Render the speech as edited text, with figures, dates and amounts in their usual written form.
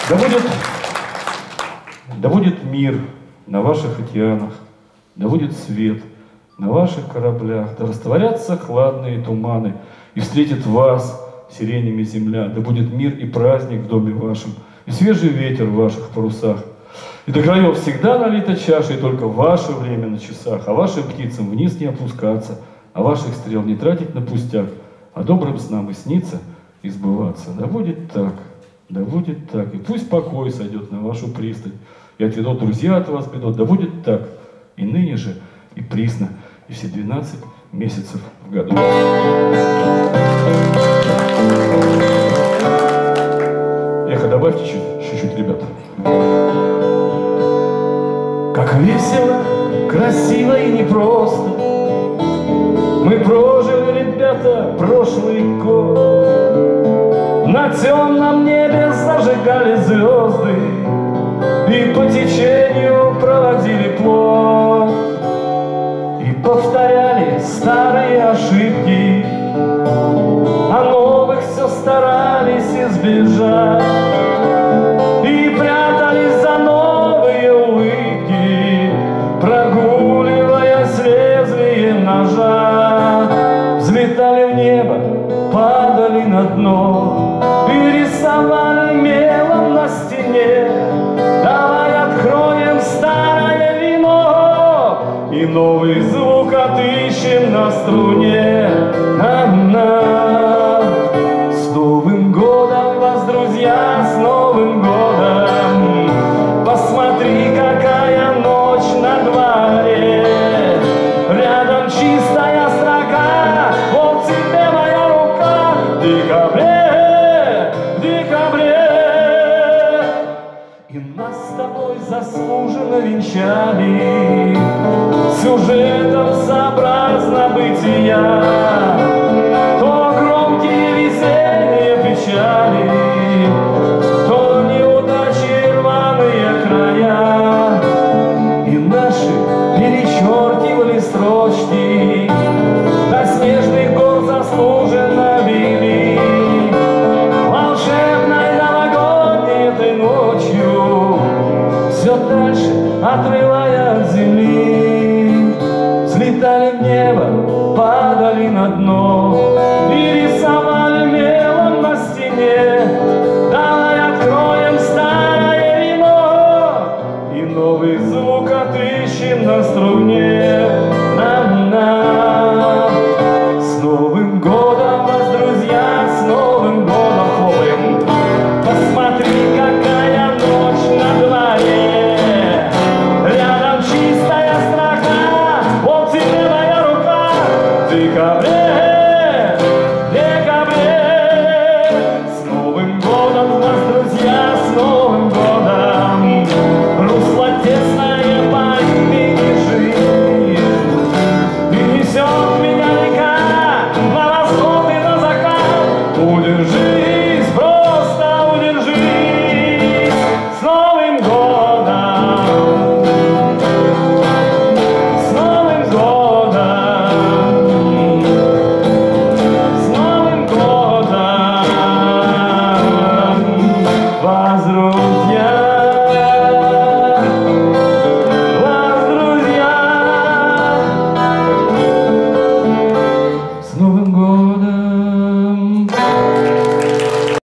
Да будет мир на ваших океанах, да будет свет на ваших кораблях, да растворятся хладные туманы, и встретит вас сиренями земля, да будет мир и праздник в доме вашем, и свежий ветер в ваших парусах. И до краев всегда налита чаша, и только ваше время на часах, а вашим птицам вниз не опускаться, а ваших стрел не тратить на пустяк, а добрым снам и сниться, и сбываться. Да будет так, и пусть покой сойдет на вашу пристань, и отведут друзья от вас бедот, да будет так, и ныне же, и присно, и все 12 месяцев в году. Эхо добавьте чуть-чуть, ребята. Как весело, красиво и непросто мы прожили, ребята, прошлый год. На темном небе зажигали звезды и по течению проводили плод. И повторяли старые ошибки, а новых все старались избежать. И прятались за новые улыбки, прогуливаясь лезвием ножа. Взлетали в небо, падали на дно и рисовали мелом на стене. Давай откроем старое вино и новый звук отыщем на струне. С Новым годом вас, друзья, с Новым годом! Посмотри, какая ночь на дворе. Рядом чистая строка, вот тебе моя рука. В декабре, в декабре. И нас с тобой заслуженно венчали сюжетом сообразно бытия. То громкие веселья печали, то неудачи рваные края. И наши перечеркивали строчки, до снежных гор заслуженно вели. Волшебной новогодней этой ночью все дальше отрывая от земли. Взлетали в небо, падали на дно и рисовали мелом на стене. Давай откроем старое вино и новый звук отыщем на струне. С Новым годом вас, друзья, с Новым годом! Хлопаем. Посмотри, какая ночь на дворе. Рядом чистая строка, вот тебе моя рука. В декабре, в декабре. С Новым годом вас,